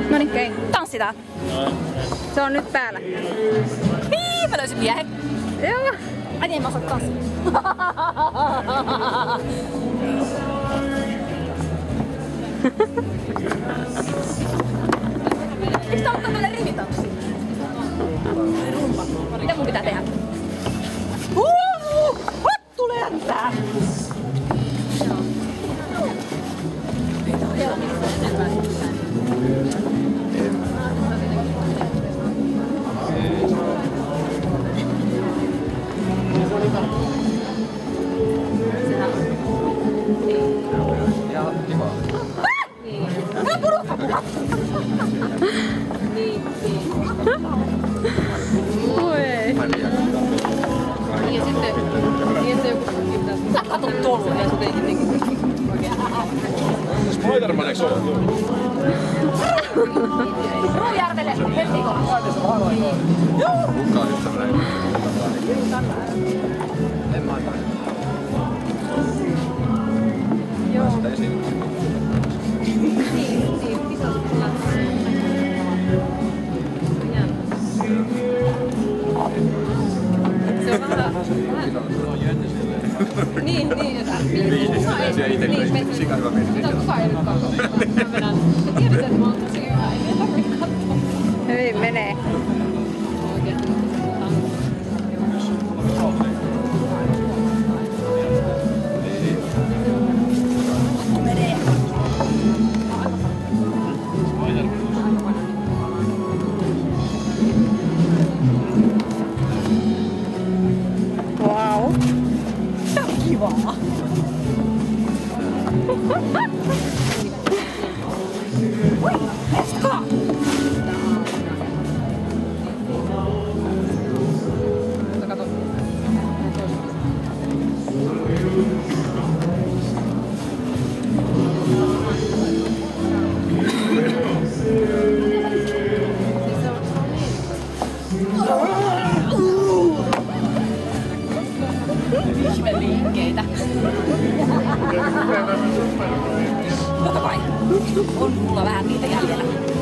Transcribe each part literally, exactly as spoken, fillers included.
Noniin, okei. Tanssitaan. Se on nyt päällä. Hii, mä löysin miehen. Joo. Ai niin, mä osaan tanssia. Eikö tää ottaa meille rivitanssi? Mitä mun pitää tehdä? Huuuu! Hattu lentää! Sä katot tuolla ja sä teit jotenkin. Spider-Maneksi olet tuolla? Ruujärvelle, heti kohdassa. Kukaan nyt tämmönen. En mä aina. Joo. Sitä esiin. Niin, niin, pitäisi tulla. Se on vähän... Niin, niin, että... Niin, kukaan ei... siellä ite Niin, sika hyvä mies. mutta kukaan ei nyt katso. Mä vedän... Mä tiedän, että mä oon tosi hyvä. Ei tarvitse katsoa. Hyvin menee. Wow. Tää on kivaa. Oi, let's go! Ihmeliikkeitä. Totta kai. On mulla vähän niitä jäljellä.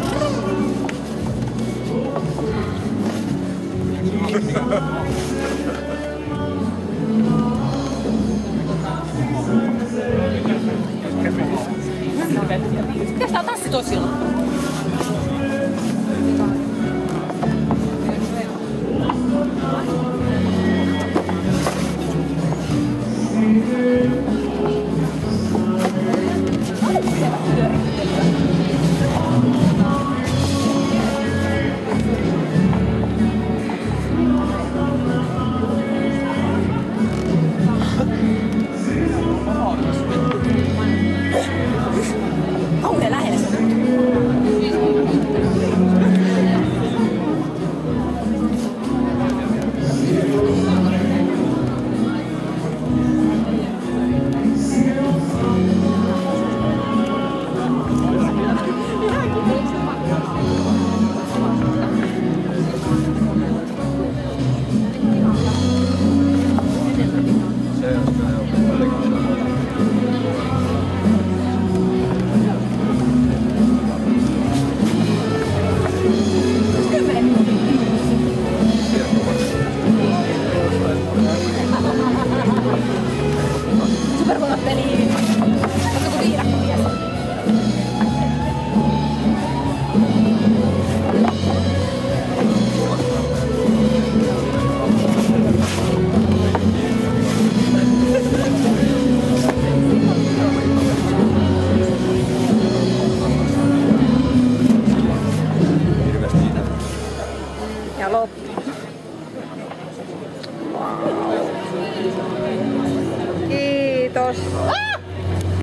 Mitäs tää on tanssitoisilla? Kauhean lähellä se nyt. Superkonotteli. Onko joku viidakko mies? Ja loppu. Kiitos.